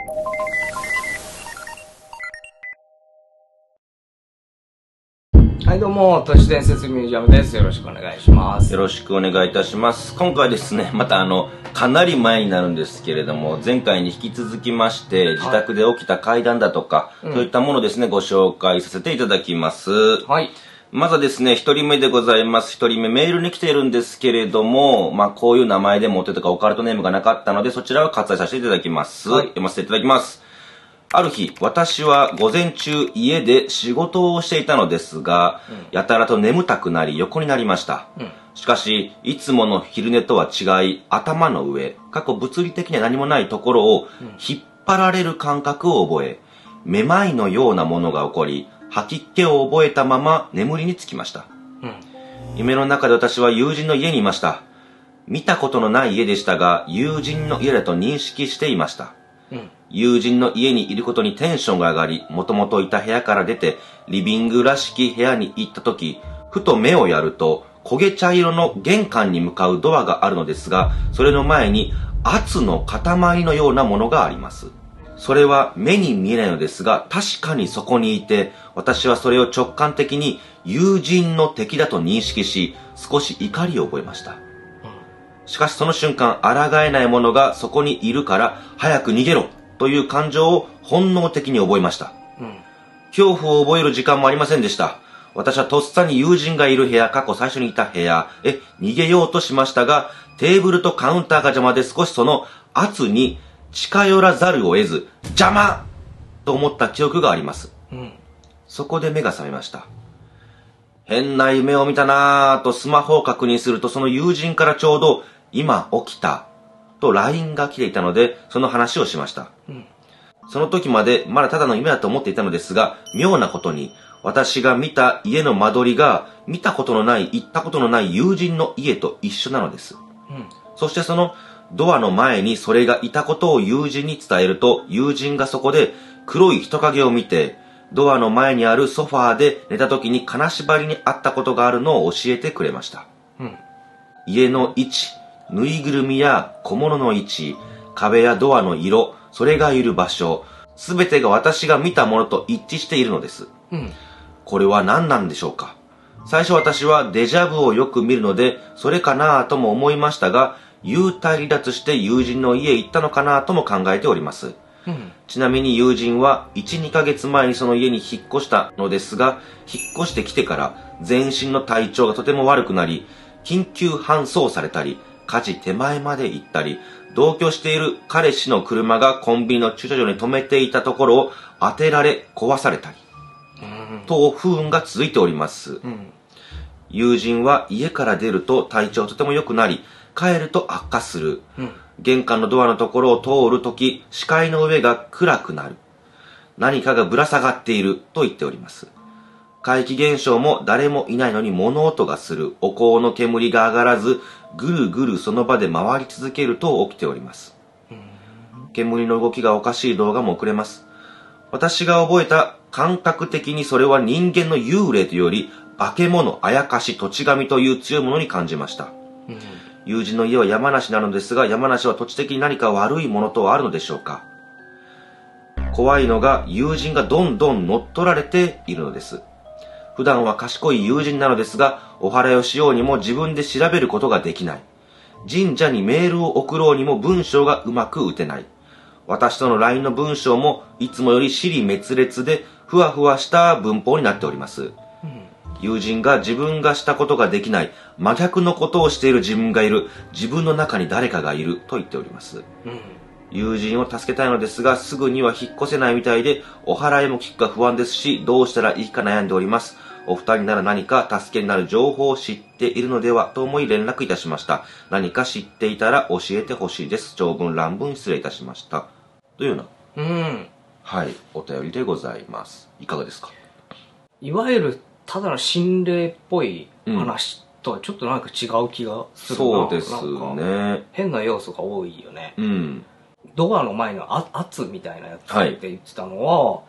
はいどうも、都市伝説ミュージアムです。よろしくお願いします。 よろしくお願いいたします。今回ですね、またかなり前になるんですけれども、前回に引き続きまして、自宅で起きた怪談だとか、そういったものですね、ご紹介させていただきます。 はい。 まずはですね、一人目でございます。一人目メールに来ているんですけれども、こういう名前で持ってとかオカルトネームがなかったので、そちらを割愛させていただきます。はい、読ませていただきます。ある日、私は午前中家で仕事をしていたのですが、やたらと眠たくなり横になりました。しかし、いつもの昼寝とは違い、頭の上、物理的には何もないところを引っ張られる感覚を覚え、めまいのようなものが起こり、吐き気を覚えたまま眠りにつきました。夢の中で私は友人の家にいました。見たことのない家でしたが、友人の家だと認識していました。友人の家にいることにテンションが上がり、もともといた部屋から出て、リビングらしき部屋に行った時、ふと目をやると、焦げ茶色の玄関に向かうドアがあるのですが、それの前に圧の塊のようなものがあります。それは目に見えないのですが、確かにそこにいて、私はそれを直感的に友人の敵だと認識し、少し怒りを覚えました。しかしその瞬間、抗えないものがそこにいるから、早く逃げろという感情を本能的に覚えました。恐怖を覚える時間もありませんでした。私はとっさに友人がいる部屋、最初にいた部屋へ逃げようとしましたが、テーブルとカウンターが邪魔で少しその圧に近寄らざるを得ず、邪魔と思った記憶があります。そこで目が覚めました。変な夢を見たなぁとスマホを確認すると、その友人からちょうど今起きたと LINE が来ていたので、その話をしました。その時までまだただの夢だと思っていたのですが、妙なことに私が見た家の間取りが見たことのない、行ったことのない友人の家と一緒なのです。そしてそのドアの前にそれがいたことを友人に伝えると、友人がそこで黒い人影を見て、ドアの前にあるソファーで寝た時に金縛りにあったことがあるのを教えてくれました。家の位置、ぬいぐるみや小物の位置、壁やドアの色、それがいる場所、すべてが私が見たものと一致しているのです。これは何なんでしょうか。最初私はデジャブをよく見るので、それかなぁとも思いましたが、幽体離脱して友人の家へ行ったのかなぁとも考えております。ちなみに友人は 1,2 ヶ月前にその家に引っ越したのですが、引っ越してきてから全身の体調がとても悪くなり、緊急搬送されたり、火事手前まで行ったり、同居している彼氏の車がコンビニの駐車場に止めていたところを当てられ壊されたり、と不運が続いております。友人は家から出ると体調とても良くなり、帰ると悪化する。玄関のドアのところを通るとき、視界の上が暗くなる。何かがぶら下がっていると言っております。怪奇現象も誰もいないのに物音がする。お香の煙が上がらず、ぐるぐるその場で回り続けると起きております。煙の動きがおかしい動画も送れます。私が覚えた感覚的にそれは人間の幽霊というより、化け物、あやかし、土地神という強いものに感じました。友人の家は山梨なのですが、山梨は土地的に何か悪いものとはあるのでしょうか。怖いのが友人がどんどん乗っ取られているのです。普段は賢い友人なのですが、お祓いをしようにも自分で調べることができない。神社にメールを送ろうにも文章がうまく打てない。私との LINE の文章もいつもより尻滅裂でふわふわした文法になっております。友人が自分がしたことができない真逆のことをしている自分がいる、自分の中に誰かがいると言っております。友人を助けたいのですが、すぐには引っ越せないみたいで、お祓いも聞くか不安ですし、どうしたらいいか悩んでおります。お二人なら何か助けになる情報を知っているのではと思い連絡いたしました。何か知っていたら教えてほしいです。長文乱文失礼いたしました。というような、はい、お便りでございます。いかがですか。 いわゆるただの心霊っぽい話とはちょっとなんか違う気がするな。 そうですね。 変な要素が多いよね。 うん。 ドアの前の圧みたいなやつって言ってたのは、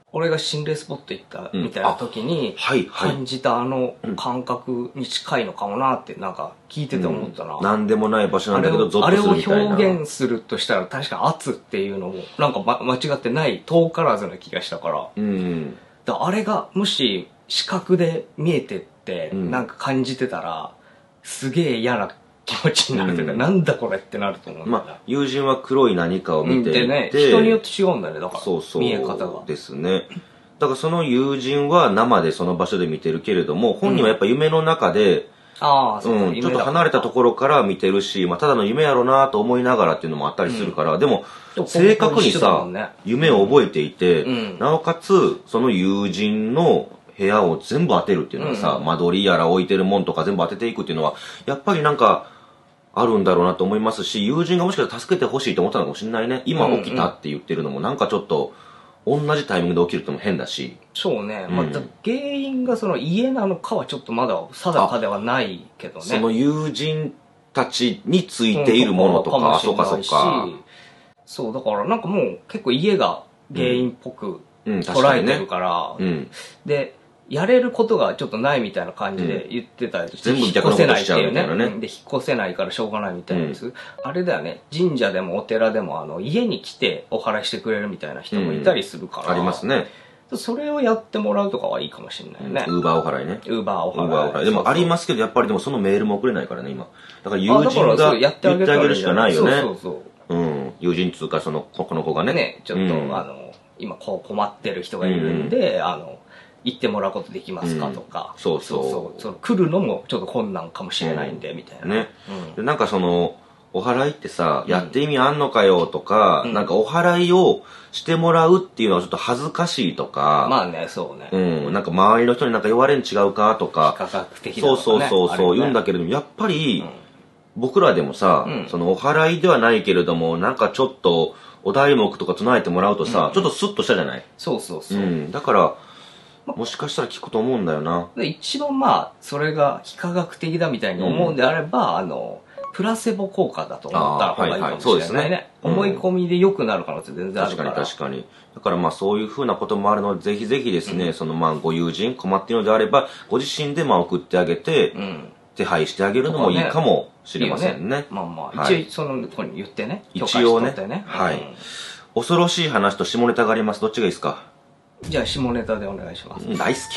俺が心霊スポット行ったみたいな時に感じた感覚に近いのかもなってなんか聞いてて思ったな。 なんでもない場所なんだけどゾッとするみたいな。 あれを表現するとしたら確かに圧っていうのもなんか、間違ってない遠からずな気がしたから。あれがもし視覚で見えてってなんか感じてたらすげえ嫌な気持ちになるというか、なんだこれってなると思うんだよ。 まあ、友人は黒い何かを見ていて、 ね、人によって違うんだね、だから。見え方が。 そうですね。だからその友人は生でその場所で見てるけれども、本人はやっぱ夢の中で、ちょっと離れたところから見てるし、まあ、ただの夢やろうなと思いながらっていうのもあったりするから、でも、正確にさ、夢を覚えていて、なおかつ、その友人の部屋を全部当てるっていうのはさ、間取りやら置いてるもんとか全部当てていくっていうのは、やっぱりなんか、あるんだろうなと思いますし、友人がもしかしたら助けてほしいと思ったのかもしれないね。今起きたって言ってるのもなんかちょっと、同じタイミングで起きるっても変だし。 そうね。また原因がその家なのかはちょっとまだ定かではないけどね。 その友人たちについているものとか、そうかそうか。 そう、だからなんかもう結構家が原因っぽく捉えてるから、で、やれることがちょっとないみたいな感じで言ってたりして、 全部逆のことしちゃうみたいなね。 で、引っ越せないからしょうがないみたいなやつ。あれだよね、神社でもお寺でも家に来てお祓いしてくれるみたいな人もいたりするから。 ありますね。 それをやってもらうとかはいいかもしれないね。 ウーバーお祓いね。 ウーバーお祓い。 でもありますけど、やっぱりでもそのメールも送れないからね、今。だから友人が言ってあげるしかないよね。友人つうか、この子がね。 ね、ちょっと今困ってる人がいるんで、行ってもらうことできますかとか、 そう来るのもちょっと困難かもしれないんで、みたいなね。なんかお祓いってさ、やって意味あんのかよとか、なんかお祓いをしてもらうっていうのはちょっと恥ずかしいとか、 まあね、そうね。 なんか周りの人になんか言われん違うかとか、 非科学的だとかね。 そう言うんだけれども、やっぱり、僕らでもさ、お祓いではないけれども、なんかちょっとお題目とか唱えてもらうとさ、ちょっとスッとしたじゃない？ そう。 だから、もしかしたら聞くと思うんだよな。 一番まあ、それが非科学的だみたいに思うんであれば、プラセボ効果だと思った方がいいかもしれないね。思い込みで良くなる可能性全然あるから。 確かに。だからまあそういうふうなこともあるので、ぜひぜひですね、ご友人困っているのであれば、ご自身で送ってあげて、手配してあげるのもいいかもしれませんね。 まあ、一応その子に言ってね。 一応ね。はい。恐ろしい話と下ネタがあります。どっちがいいですか？ じゃあ下ネタでお願いします。 大好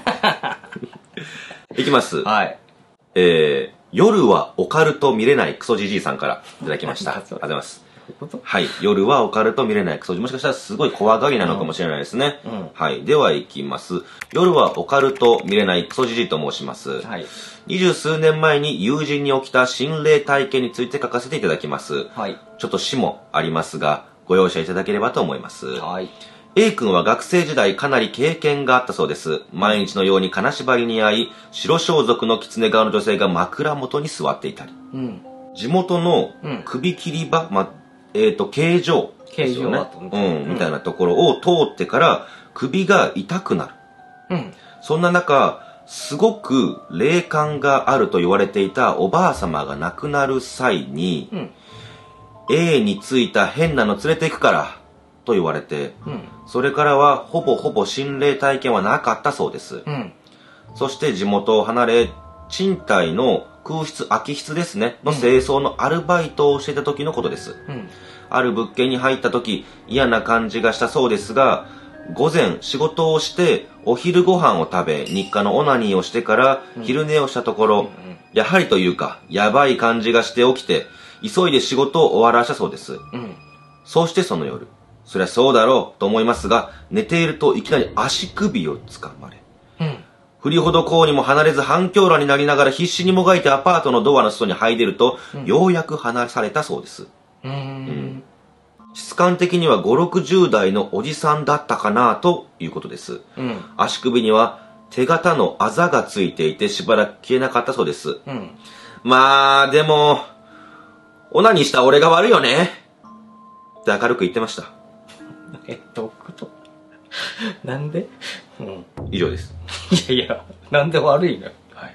き。いきます。 はい。 夜はオカルト見れないクソじじいさんからいただきました。ありがとうございます。はい。夜はオカルト見れないクソじじい。もしかしたらすごい怖がりなのかもしれないですね。はい。では行きます。夜はオカルト見れないクソじじいと申します。はい。20数年前に友人に起きた心霊体験について書かせていただきます。はい。ちょっと詩もありますが、ご容赦いただければと思います。はい。A 君は学生時代かなり経験があったそうです。毎日のように金縛りに遭い、白装束の狐側の女性が枕元に座っていたり。地元の首切り場、形状ですよね。みたいなところを通ってから首が痛くなる。そんな中、すごく霊感があると言われていたおばあ様が亡くなる際に、A についた変なの連れて行くから、と言われて、それからはほぼ心霊体験はなかったそうです。そして地元を離れ、賃貸の空き室ですね、の清掃のアルバイトをしていた時のことです。ある物件に入った時、嫌な感じがしたそうですが、午前仕事をしてお昼ご飯を食べ、日課のオナニーをしてから昼寝をしたところ、やはりというか、やばい感じがして起きて、急いで仕事を終わらしたそうです。そうしてその夜、そりゃそうだろうと思いますが、寝ているといきなり足首をつかまれ、振りほどこうにも離れず反響乱になりながら必死にもがいてアパートのドアの外に這い出ると、ようやく離されたそうです。質感的には5、60代のおじさんだったかなということです。足首には手形のあざがついていてしばらく消えなかったそうです。まあ、でも、オナニーした俺が悪いよねって明るく言ってました。 どういうことなんで？ 以上です。 いや、なんで悪いの？はい。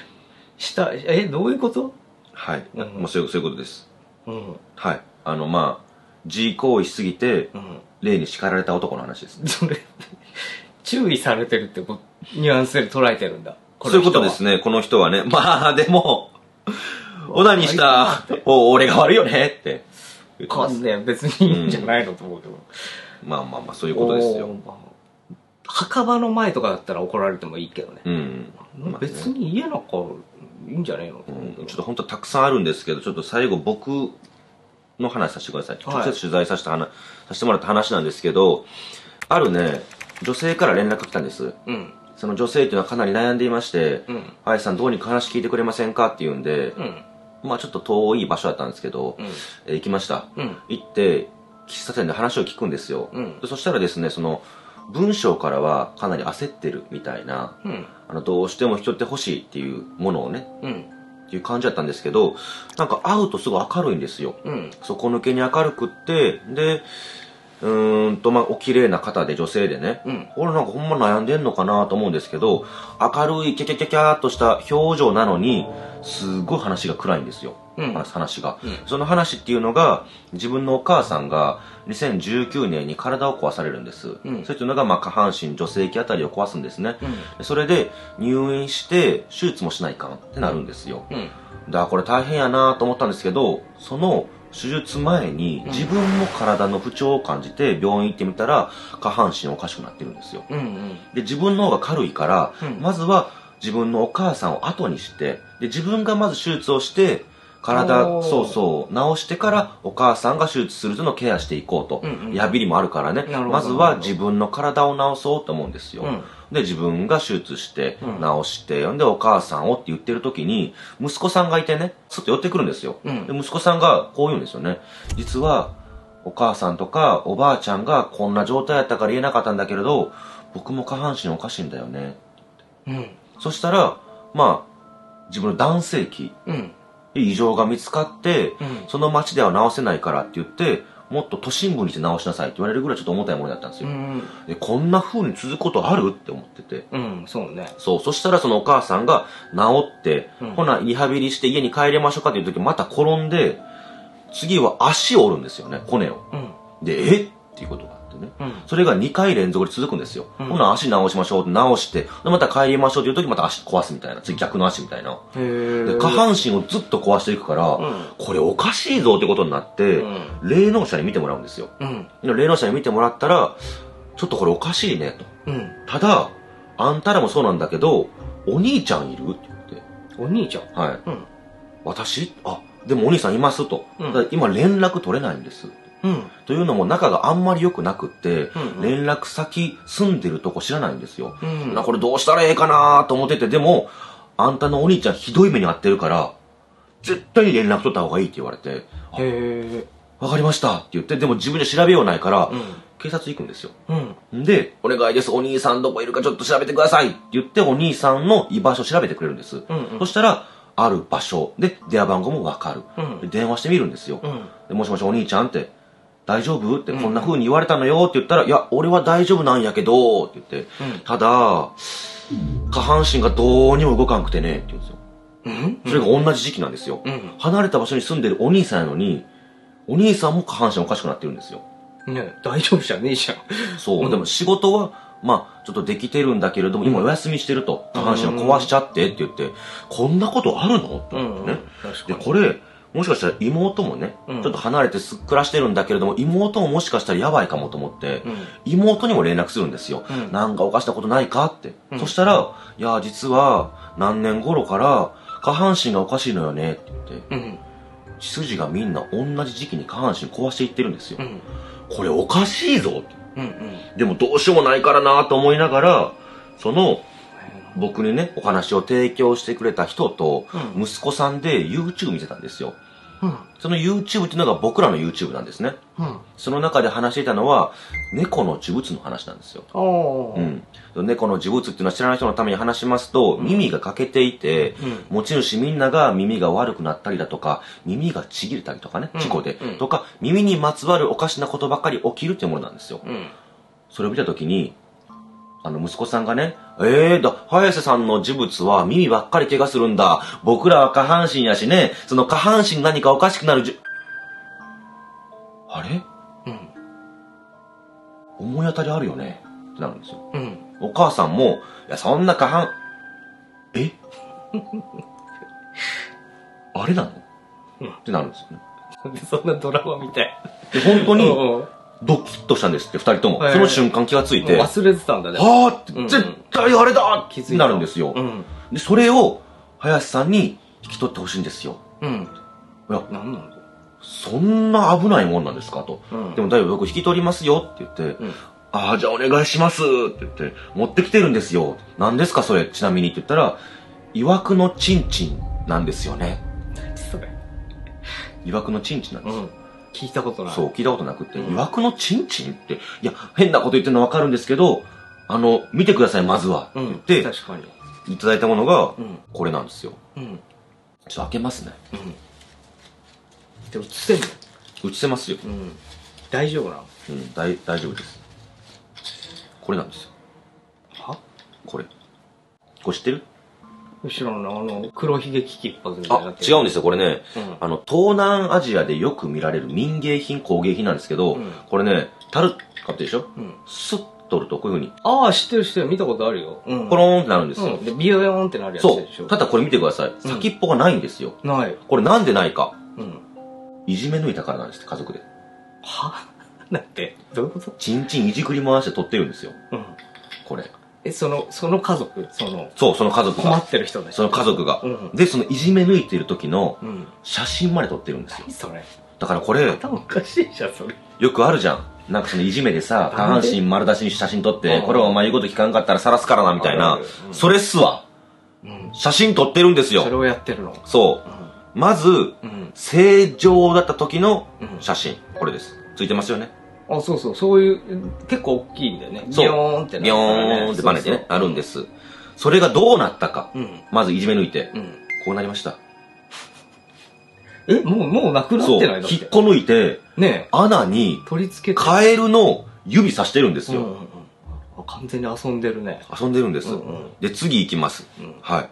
どういうこと？ はい。もうそういうことです。はい。 自行為しすぎて、霊に叱られた男の話ですね。 それ、注意されてるってニュアンスで捉えてるんだ。 そういうことですね、この人はね。まあ、でも、オナニーした俺が悪いよねって言ってます。 ね、別にいいんじゃないのと思うけど。 まあ、そういうことですよ。 墓場の前とかだったら怒られてもいいけどね。別に家なんかいいんじゃねえの、 ちょっと本当たくさんあるんですけど、ちょっと最後僕の話させてください。直接取材させてもらった話なんですけど、あるね、女性から連絡来たんです。その女性っていうのはかなり悩んでいまして、林さんどうにか話聞いてくれませんかって言うんで、まあちょっと遠い場所だったんですけど、行きました。行って、喫茶店で話を聞くんですよ。そしたらですね、その、文章からはかなり焦ってるみたいな、どうしても引き取ってほしいっていうものをね、っていう感じだったんですけど、なんか会うとすごい明るいんですよ。底抜けに明るくって、で、まあ、お綺麗な方で女性でね、俺なんかほんま悩んでんのかなと思うんですけど、明るいキャキャキャキャーっとした表情なのに、すごい話が暗いんですよ。話が。その話っていうのが、自分のお母さんが2019年に体を壊されるんです。そういうのが、まあ、下半身、女性器あたりを壊すんですね。それで入院して手術もしないかんってなるんですよ。だからこれ大変やなと思ったんですけど、その手術前に自分の体の不調を感じて病院行ってみたら下半身おかしくなってるんですよ。で、自分の方が軽いから、まずは自分のお母さんを後にして、で、自分がまず手術をして、治してからお母さんが手術するのをケアしていこうと。リハビリもあるからね。まずは自分の体を治そうと思うんですよ。で、自分が手術して、治して、で、お母さんをって言ってる時に、息子さんがいてね、ちょっと寄ってくるんですよ。で、息子さんがこう言うんですよね。実は、お母さんとかおばあちゃんがこんな状態やったから言えなかったんだけれど、僕も下半身おかしいんだよね。そしたら、まあ、自分の男性器、異常が見つかって、その町では治せないからって言って、もっと都心部にして治しなさいって言われるぐらいちょっと重たいものだったんですよ。で、こんな風に続くことあるって思ってて。 そうね。 そう。そしたらそのお母さんが治って、ほな、リハビリして家に帰れましょうかっていう時また転んで、次は足を折るんですよね、骨を。で、っていうことがあってね。それが2回連続で続くんですよ。ほな、足直しましょうって直して、でまた帰りましょうっていう時また足壊すみたいな。次逆の足みたいな。で、下半身をずっと壊していくから、これおかしいぞってことになって、霊能者に見てもらうんですよ。霊能者に見てもらったら、ちょっとこれおかしいねと。ただ、あんたらもそうなんだけど、お兄ちゃんいるって言って。 お兄ちゃん？ はい。私？でもお兄さんいますと。今連絡取れないんです。というのも仲があんまり良くなくって、連絡先住んでるとこ知らないんですよ。これどうしたらええかなと思ってて、でも、あんたのお兄ちゃんひどい目に遭ってるから、絶対に連絡取った方がいいって言われて、わかりましたって言って、でも自分で調べようないから、警察行くんですよ。で、お願いです、お兄さんどこいるかちょっと調べてくださいって言って、お兄さんの居場所を調べてくれるんです。そしたら、ある場所で電話番号もわかる。で電話してみるんですよ。でもしもしお兄ちゃんって、大丈夫ってこんな風に言われたのよって言ったら、いや、俺は大丈夫なんやけど、って言って、ただ、下半身がどうにも動かんくてね、って言うんですよ。それが同じ時期なんですよ。離れた場所に住んでるお兄さんやのに、お兄さんも下半身おかしくなってるんですよ。 ね、大丈夫じゃねえじゃん。 そう、でも仕事は、まあ、ちょっとできてるんだけれども、今お休みしてると。下半身を壊しちゃってって言って、こんなことあるのって思ってね。で、これ、もしかしたら妹もね、ちょっと離れて暮らしてるんだけれども、妹ももしかしたらやばいかもと思って、妹にも連絡するんですよ。なんかおかしなことないかって。そしたら、いや、実は何年頃から下半身がおかしいのよねって言って、血筋がみんな同じ時期に下半身壊していってるんですよ。これおかしいぞって。でもどうしようもないからなと思いながら、その、僕にね、お話を提供してくれた人と、息子さんで YouTube 見てたんですよ。その YouTube っていうのが僕らの YouTube なんですね。その中で話していたのは、猫の呪物の話なんですよ。猫の呪物っていうのは知らない人のために話しますと、耳が欠けていて、持ち主みんなが耳が悪くなったりだとか、耳がちぎれたりとかね、事故で、とか、耳にまつわるおかしなことばかり起きるっていうものなんですよ。それを見たときに、息子さんがね、早瀬さんの呪物は耳ばっかり怪我するんだ。僕らは下半身やしね、その下半身何かおかしくなるあれ思い当たりあるよねってなるんですよ。お母さんも、いや、そんな下半、あれなのってなるんですよね。 そんなドラマみたい。 で、本当に、ドキッとしたんですって、二人とも。その瞬間気がついて。 忘れてたんだね。 はぁって、絶対あれだってなるんですよ。で、それを、林さんに引き取ってほしいんですよ。いや、 何なんだそんな危ないもんなんですかと。でもだいぶ僕引き取りますよって言って、ああ、じゃあお願いしますって言って、持ってきてるんですよ。何ですかそれ、ちなみにって言ったら、曰くのチンチンなんですよね。 何それ。 曰くのチンチンなんですよ。 聞いたことない。 そう、聞いたことなくて、曰くのチンチンって、いや、変なこと言ってるの分かるんですけど、見てください、まずは。って言って、 確かに。 いただいたものが、これなんですよ。ちょっと開けますね。 で、映せんの？ 映せますよ。 大丈夫なの？ 大丈夫です。これなんですよ。 は？ これ知ってる？ 後ろの黒ひげ危機一髪みたいな。 違うんですよ、これね。東南アジアでよく見られる民芸品、工芸品なんですけど、これね、樽買ってるでしょ？スッと取るとこういう風に。 ああ、知ってる。見たことあるよ。 コローンってなるんですよ。 で、ビヨヨンってなるやつでしょ？ そう。ただこれ見てください。先っぽがないんですよ。 ない。 これなんでないか。いじめ抜いたからなんですって、家族で。 は？だって、どういうこと？ チンチンいじくり回して取ってるんですよ。これ。 その家族？ そう、その家族が。 困ってる人ね。 その家族が。で、そのいじめ抜いてる時の写真まで撮ってるんですよ。 何それ？ だからこれ、 頭おかしいじゃん、それ。 よくあるじゃん。なんかそのいじめでさ、下半身丸出しに写真撮って、これお前言うこと聞かんかったら晒すからな、みたいな。それっすわ。写真撮ってるんですよ。 それをやってるの。 そう。まず、正常だった時の写真。これです。ついてますよね。 あ、そういう、結構大きいんだよね。ビヨーンってビヨーンってバネでね、あるんです。それがどうなったか。まずいじめ抜いて、こうなりました。 もうなくなってない？ そう、引っこ抜いて、穴に、 取り付けて。 カエルの指さしてるんですよ。 完全に遊んでるね。 遊んでるんです。で、次行きます。はい。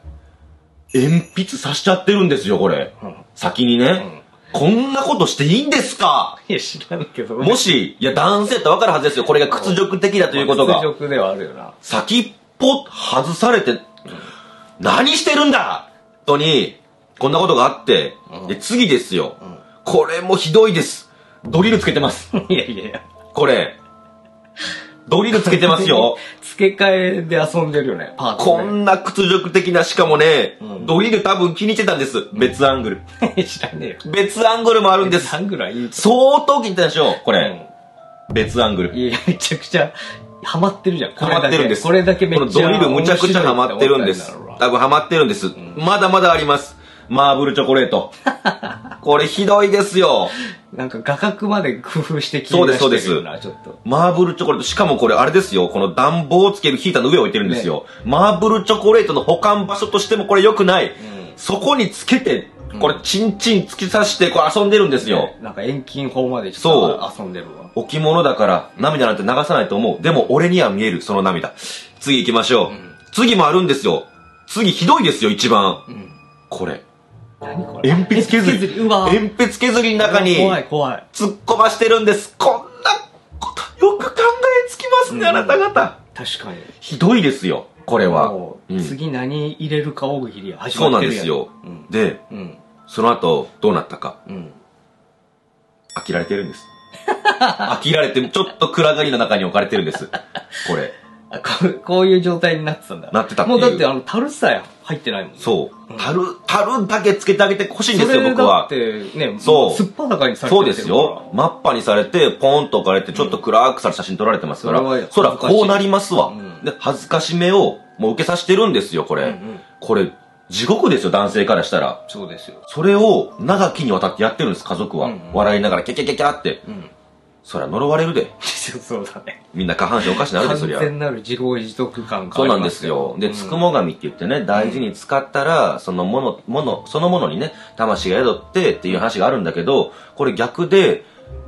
鉛筆刺しちゃってるんですよ、これ。先にね。こんなことしていいんですか？ いや、知らんけど。 もし、いや、男性って分かるはずですよ。これが屈辱的だということが。 屈辱ではあるよな。 先っぽ外されて、何してるんだとに、こんなことがあって、で、次ですよ。これもひどいです。ドリルつけてます。 いや。 これ。ドリルつけてますよ。 付け替えで遊んでるよね、 パート。こんな屈辱的な、しかもね、ドリル多分気に入ってたんです。別アングル。 知らねえよ。 別アングルもあるんです。 別アングルはいい。 相当気に入ってたでしょ、これ。別アングル。 いや、めちゃくちゃ、ハマってるじゃん。 ハマってるんです。 これだけめっちゃ。 このドリルむちゃくちゃハマってるんです。多分ハマってるんです。まだまだあります。マーブルチョコレート。これひどいですよ。 なんか画角まで工夫して切り出してるよな、ちょっと。 マーブルチョコレート。しかもこれあれですよ。この暖房をつけるヒーターの上を置いてるんですよ。マーブルチョコレートの保管場所としてもこれ良くない。そこにつけて、これチンチン突き刺してこれ遊んでるんですよ。 なんか遠近法までちょっと遊んでるわ。 置物だから涙なんて流さないと思う。でも俺には見える、その涙。次行きましょう。次もあるんですよ。次ひどいですよ、一番。これ。 何これ？ 鉛筆削り。鉛筆削りの中に突っ込ましてるんです。こんなことよく考えつきますね、あなた方。 確かに。 ひどいですよ、これは。 次何入れるか大喜利始まってるやん。 そうなんですよ。で、その後どうなったか。飽きられてるんです。飽きられて、ちょっと暗がりの中に置かれてるんです。これ。 こういう状態になってたんだ。 なってたっていう。 もうだって樽さえ入ってないもんね。 そう。樽だけつけてあげてほしいんですよ、僕は。 それだってね、 そう。 すっぱだかにされてるから。 そうですよ。マッパにされて、ポーンと置かれて、ちょっと暗くされ写真撮られてますから。そら、こうなりますわ。で、恥ずかしめをもう受けさせてるんですよ、これ。これ、地獄ですよ、男性からしたら。 そうですよ。 それを長きにわたってやってるんです、家族は。笑いながら、キャキャキャキャって。そりゃ呪われるで。 そうだね。 みんな下半身おかしなるで、そりゃ。 完全なる自業自得感がそうなんですよ。で、つくも神って言ってね、大事に使ったら、そのものにね、魂が宿ってっていう話があるんだけど、これ逆で、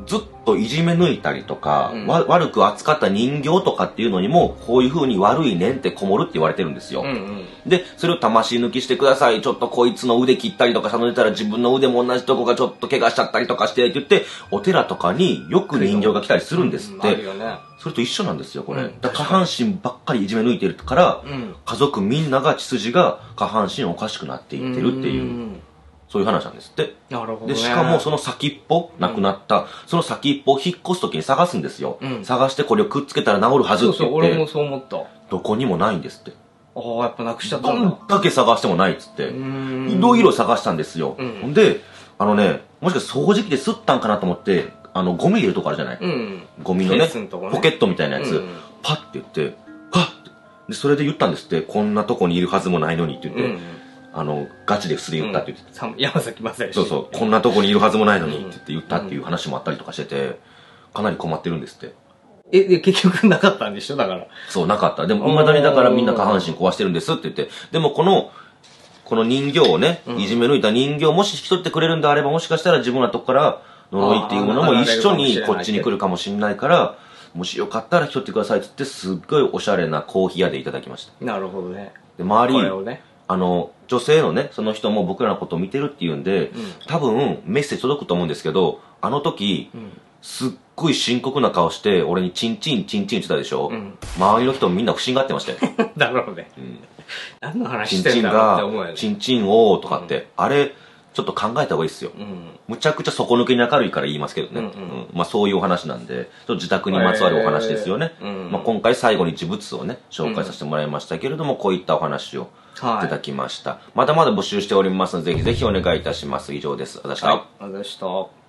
ずっといじめ抜いたりとか、悪く扱った人形とかっていうのにも、こういう風に悪いねんってこもるって言われてるんですよ。で、それを魂抜きしてください。ちょっとこいつの腕切ったりとかされたら自分の腕も同じとこがちょっと怪我しちゃったりとかしてって言って、お寺とかによく人形が来たりするんですって。それと一緒なんですよ、これ。だから下半身ばっかりいじめ抜いてるから、家族みんなが血筋が下半身おかしくなっていってるっていう。そういう話なんですって。 なるほど、ね。 で、しかもその先っぽ、亡くなった、その先っぽを引っ越すときに探すんですよ。探してこれをくっつけたら治るはずって言って。 そうそう、俺もそう思った。 どこにもないんですって。 ああ、やっぱなくしちゃったんだ。 どんだけ探してもないっつって。いろいろ探したんですよ。で、もしかして掃除機で吸ったんかなと思って、ゴミ入れるとこあるじゃない、ゴミのね、ポケットみたいなやつ、パッて言って、パッて。で、それで言ったんですって、こんなとこにいるはずもないのにって言って、ガチで素で言ったって言ってた。山崎まさよし。 そうそう、こんなとこにいるはずもないのにって言ったっていう話もあったりとかしてて、かなり困ってるんですって。 で、結局なかったんでしょだから。 そう、なかった。でも、未だにだからみんな下半身壊してるんですって言って、でもこの人形をね、いじめ抜いた人形をもし引き取ってくれるんであれば、もしかしたら自分のとこから呪いっていうものも一緒にこっちに来るかもしれないから、もしよかったら引き取ってくださいって言って、すっごいおしゃれなコーヒー屋でいただきました。 なるほどね。 で、周り、 これをね、 女性のね、その人も僕らのことを見てるっていうんで、多分メッセージ届くと思うんですけど、あの時、すっごい深刻な顔して、俺にチンチンチンチンって言ったでしょ、周りの人もみんな不審がってましたよ。 だろうね。何の話してんだろうって思うよね。 チンチンをとかって、あれ、ちょっと考えた方がいいですよ。むちゃくちゃ底抜けに明るいから言いますけどね。まあそういうお話なんで、ちょっと自宅にまつわるお話ですよね。まあ今回最後に呪物をね、紹介させてもらいましたけれども、こういったお話をいただきました。まだまだ募集しておりますので、ぜひぜひお願いいたします。以上です。ありがとうございました。 ありがとうございました。